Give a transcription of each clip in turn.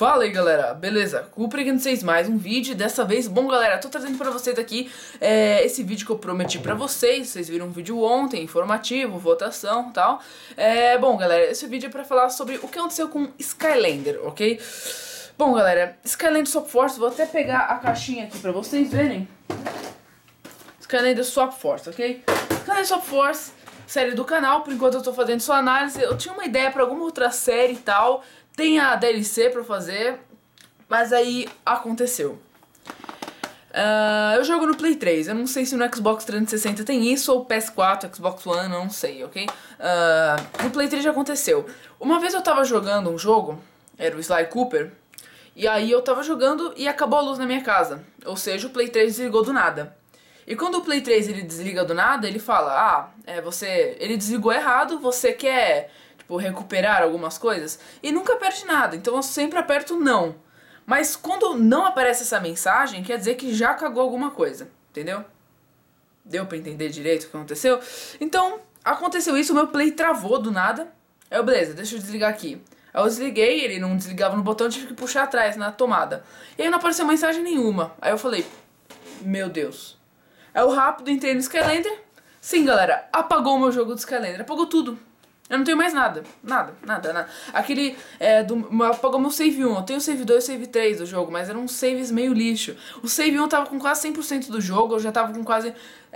Fala aí galera, beleza? Cuprig 6 mais um vídeo, dessa vez, bom galera, tô trazendo pra vocês aqui esse vídeo que eu prometi pra vocês viram um vídeo ontem, informativo, votação e tal. Bom galera, esse vídeo é pra falar sobre o que aconteceu com Skylander, ok? Bom galera, Skylander Swap Force, vou até pegar a caixinha aqui pra vocês verem. Skylander Swap Force, ok? Skylander Swap Force, série do canal, por enquanto eu tô fazendo sua análise, eu tinha uma ideia pra alguma outra série e tal. Tem a DLC pra fazer, mas aí aconteceu. Eu jogo no Play 3, eu não sei se no Xbox 360 tem isso, ou PS4, Xbox One, não sei, ok? No Play 3 já aconteceu. Uma vez eu tava jogando um jogo, era o Sly Cooper, e aí eu tava jogando e acabou a luz na minha casa. Ou seja, o Play 3 desligou do nada. E quando o Play 3 ele desliga do nada, ele fala, ele desligou errado, você quer recuperar algumas coisas, e nunca perde nada, então eu sempre aperto não. Mas quando não aparece essa mensagem, quer dizer que já cagou alguma coisa, entendeu? Deu pra entender direito o que aconteceu? Então, aconteceu isso, o meu Play travou do nada, aí eu, beleza, deixa eu desligar aqui. Aí eu desliguei, ele não desligava no botão, eu tive que puxar atrás, na tomada. E aí não apareceu mensagem nenhuma, aí eu falei, meu Deus. Aí eu rápido entrei no Skylander, sim galera, apagou o meu jogo do Skylander, apagou tudo. Eu não tenho mais nada. Nada. Aquele, apagou meu save 1. Eu tenho save 2 e save 3 do jogo, mas eram saves meio lixo. O save 1 tava com quase 100% do jogo, eu já tava com quase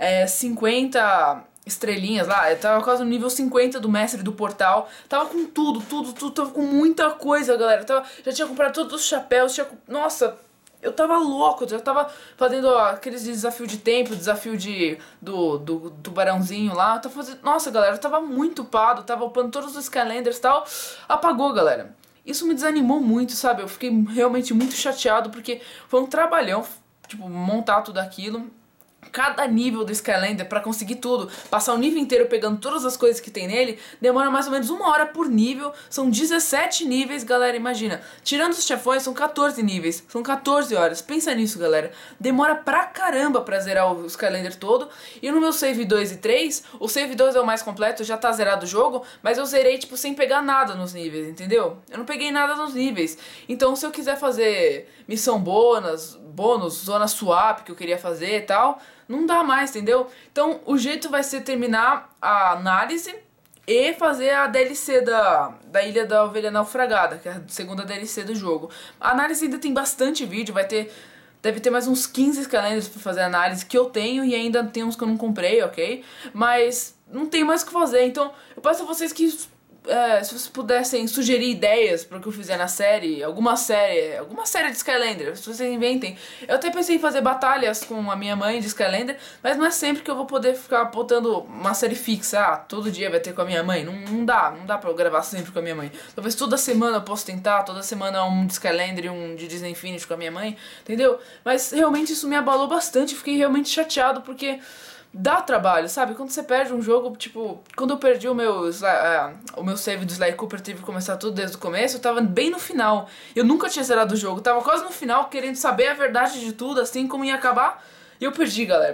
50 estrelinhas lá. Eu tava quase no nível 50 do mestre do portal. Tava com tudo, tava com muita coisa, galera. Já tinha comprado todos os chapéus, nossa... Eu tava louco, eu já tava fazendo aqueles desafio de tempo, desafio do tubarãozinho lá. Eu tava fazendo, nossa galera, eu tava muito upado, tava upando todos os Skylanders e tal. Apagou, galera. Isso me desanimou muito, sabe? Eu fiquei realmente muito chateado porque foi um trabalhão, montar tudo aquilo. Cada nível do Skylander, pra conseguir tudo, passar o nível inteiro pegando todas as coisas que tem nele, demora mais ou menos 1 hora por nível. São 17 níveis, galera, imagina. Tirando os chefões, são 14 níveis. São 14 horas. Pensa nisso, galera. Demora pra caramba pra zerar o Skylander todo. E no meu save 2 e 3, o save 2 é o mais completo, já tá zerado o jogo, mas eu zerei, sem pegar nada nos níveis, entendeu? Eu não peguei nada nos níveis. Então, se eu quiser fazer missão bônus, zona swap que eu queria fazer e tal, não dá mais, entendeu? Então o jeito vai ser terminar a análise e fazer a DLC da Ilha da Ovelha Naufragada, que é a segunda DLC do jogo. A análise ainda tem bastante vídeo, deve ter mais uns 15 Skylanders pra fazer a análise que eu tenho, e ainda tem uns que eu não comprei, ok? Mas não tem mais o que fazer, então eu peço a vocês que... se vocês pudessem sugerir ideias para o que eu fizer na série, alguma série de Skylander, se vocês inventem. Eu até pensei em fazer batalhas com a minha mãe de Skylander, mas não é sempre que eu vou poder ficar botando uma série fixa. Todo dia vai ter com a minha mãe. Não dá pra eu gravar sempre com a minha mãe. Talvez toda semana eu possa tentar, toda semana um de Skylander e um de Disney Infinity com a minha mãe, entendeu? Mas realmente isso me abalou bastante, fiquei realmente chateado porque... dá trabalho, sabe? Quando você perde um jogo, quando eu perdi o meu save do Sly Cooper, tive que começar tudo desde o começo, eu tava bem no final. Eu nunca tinha zerado o jogo, tava quase no final, querendo saber a verdade de tudo, assim, como ia acabar, e eu perdi, galera.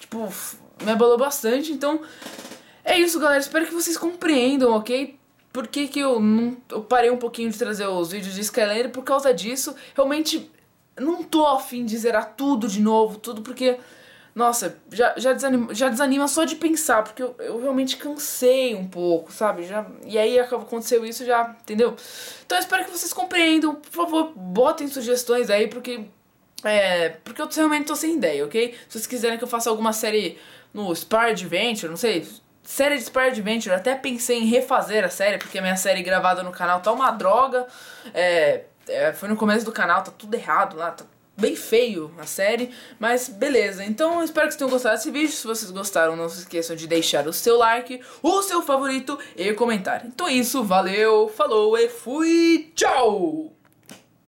Me abalou bastante, então... é isso, galera, espero que vocês compreendam, ok? Por que eu parei um pouquinho de trazer os vídeos de Skylander? Por causa disso, realmente, não tô afim de zerar tudo de novo, porque... nossa, já desanima só de pensar, porque eu realmente cansei um pouco, sabe? E aí aconteceu isso já, entendeu? Então eu espero que vocês compreendam, por favor, botem sugestões aí, porque eu realmente tô sem ideia, ok? Se vocês quiserem que eu faça alguma série no Spire Adventure, não sei, série de Spire Adventure, até pensei em refazer a série, porque a minha série gravada no canal tá uma droga, foi no começo do canal, tá tudo errado lá, tá bem feio a série, mas beleza. Então eu espero que vocês tenham gostado desse vídeo. Se vocês gostaram, não se esqueçam de deixar o seu like, o seu favorito e comentar. Então é isso, valeu, falou e fui, tchau!